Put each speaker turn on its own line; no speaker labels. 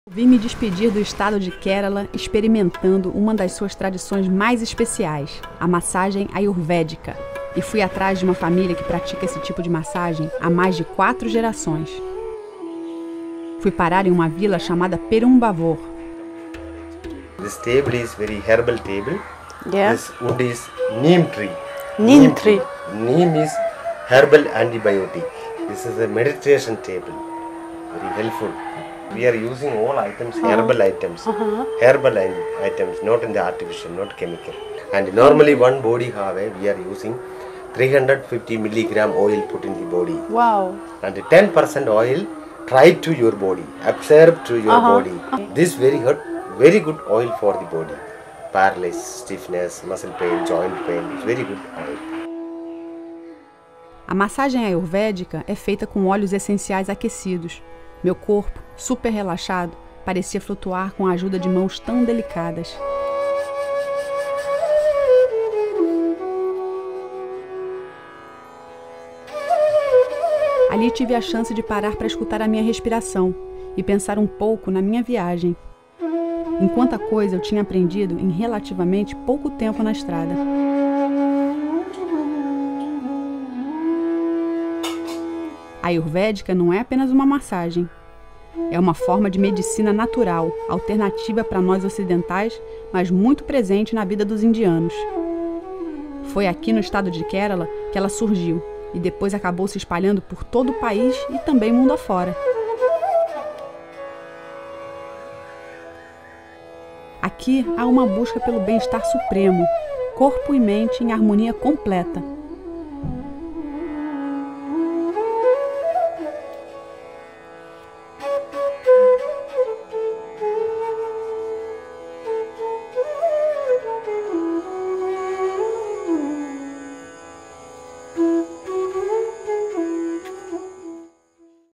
Vim me despedir do estado de Kerala experimentando uma das suas tradições mais especiais, a massagem ayurvédica, e fui atrás de uma família que pratica esse tipo de massagem há mais de 4 gerações. Fui parar em uma vila chamada Perumbavoor.
This table is very herbal table.
Yeah.
This wood is neem tree.
Neem tree.
Neem is herbal antibiotic. This is a meditation table. Very helpful. We are using all items, herbal items. Herbal items, not in the artificial, not chemical. And normally one body we are using 350 milligram oil put in the body.
Wow.
And 10% oil tried to your body, absorb to your body. This very good oil for the body. Paralysis, stiffness, muscle pain, joint pain, it's very good oil.
A massagem ayurvédica é feita com óleos essenciais aquecidos. Meu corpo, super relaxado, parecia flutuar com a ajuda de mãos tão delicadas. Ali tive a chance de parar para escutar a minha respiração e pensar um pouco na minha viagem. Em quanta coisa eu tinha aprendido em relativamente pouco tempo na estrada. A ayurvédica não é apenas uma massagem. É uma forma de medicina natural, alternativa para nós ocidentais, mas muito presente na vida dos indianos. Foi aqui no estado de Kerala que ela surgiu e depois acabou se espalhando por todo o país e também mundo afora. Aqui há uma busca pelo bem-estar supremo, corpo e mente em harmonia completa.